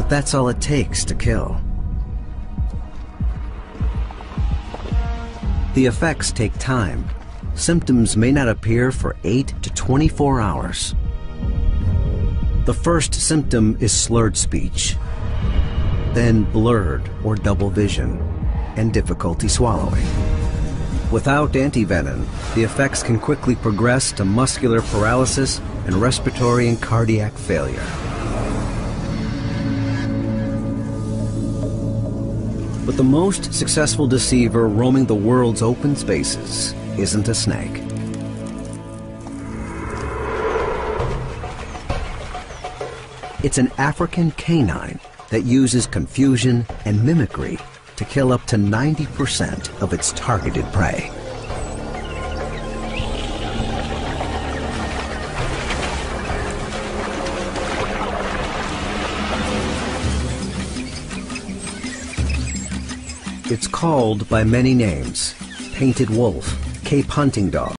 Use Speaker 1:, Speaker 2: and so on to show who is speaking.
Speaker 1: but that's all it takes to kill. The effects take time. Symptoms may not appear for 8 to 24 hours. The first symptom is slurred speech, then blurred or double vision, and difficulty swallowing. Without antivenin, the effects can quickly progress to muscular paralysis and respiratory and cardiac failure. But the most successful deceiver roaming the world's open spaces isn't a snake. It's an African canine that uses confusion and mimicry to kill up to 90% of its targeted prey. It's called by many names: painted wolf, Cape hunting dog,